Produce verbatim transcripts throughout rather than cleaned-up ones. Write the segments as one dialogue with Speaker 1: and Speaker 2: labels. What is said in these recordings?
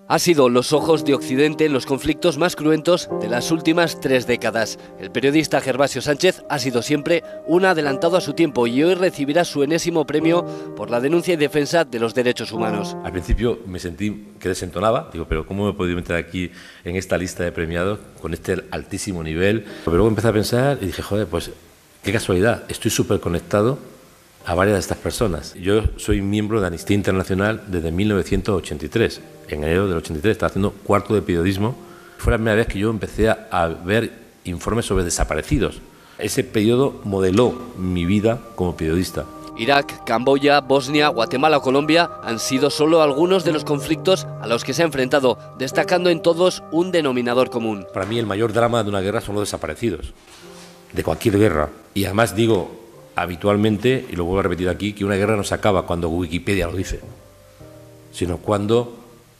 Speaker 1: Ha sido los ojos de Occidente en los conflictos más cruentos de las últimas tres décadas. El periodista Gervasio Sánchez ha sido siempre un adelantado a su tiempo y hoy recibirá su enésimo premio por la denuncia y defensa de los derechos humanos.
Speaker 2: Al principio me sentí que desentonaba, digo, pero ¿cómo me he podido meter aquí en esta lista de premiados con este altísimo nivel? Pero luego empecé a pensar y dije, joder, pues qué casualidad, estoy súper conectado a varias de estas personas. Yo soy miembro de Amnistía Internacional desde mil novecientos ochenta y tres. En enero del ochenta y tres estaba haciendo cuarto de periodismo. Fue la primera vez que yo empecé a ver informes sobre desaparecidos. Ese periodo modeló mi vida como periodista.
Speaker 1: Irak, Camboya, Bosnia, Guatemala o Colombia han sido solo algunos de los conflictos a los que se ha enfrentado, destacando en todos un denominador común.
Speaker 2: Para mí el mayor drama de una guerra son los desaparecidos, de cualquier guerra. Y además digo habitualmente, y lo vuelvo a repetir aquí, que una guerra no se acaba cuando Wikipedia lo dice, sino cuando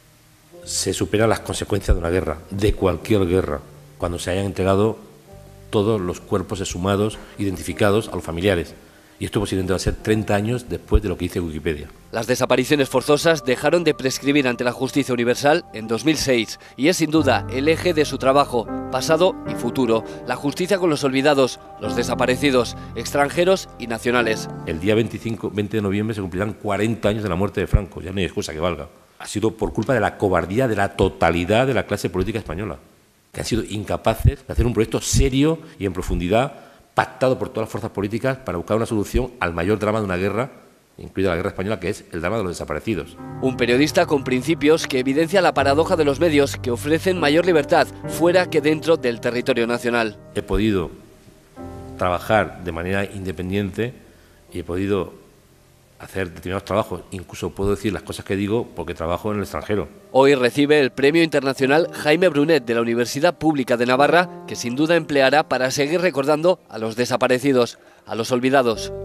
Speaker 2: se superan las consecuencias de una guerra, de cualquier guerra, cuando se hayan entregado todos los cuerpos exhumados, identificados a los familiares. Y esto posiblemente va a ser treinta años después de lo que dice Wikipedia.
Speaker 1: Las desapariciones forzosas dejaron de prescribir ante la justicia universal en dos mil seis y es sin duda el eje de su trabajo, pasado y futuro. La justicia con los olvidados, los desaparecidos, extranjeros y nacionales.
Speaker 2: El día veinticinco, veinte de noviembre se cumplirán cuarenta años de la muerte de Franco, ya no hay excusa que valga. Ha sido por culpa de la cobardía de la totalidad de la clase política española, que han sido incapaces de hacer un proyecto serio y en profundidad, pactado por todas las fuerzas políticas para buscar una solución al mayor drama de una guerra, incluida la guerra española, que es el drama de los desaparecidos.
Speaker 1: Un periodista con principios que evidencia la paradoja de los medios que ofrecen mayor libertad fuera que dentro del territorio nacional.
Speaker 2: He podido trabajar de manera independiente y he podido hacer determinados trabajos, incluso puedo decir las cosas que digo porque trabajo en el extranjero.
Speaker 1: Hoy recibe el Premio Internacional Jaime Brunet de la Universidad Pública de Navarra, que sin duda empleará para seguir recordando a los desaparecidos, a los olvidados.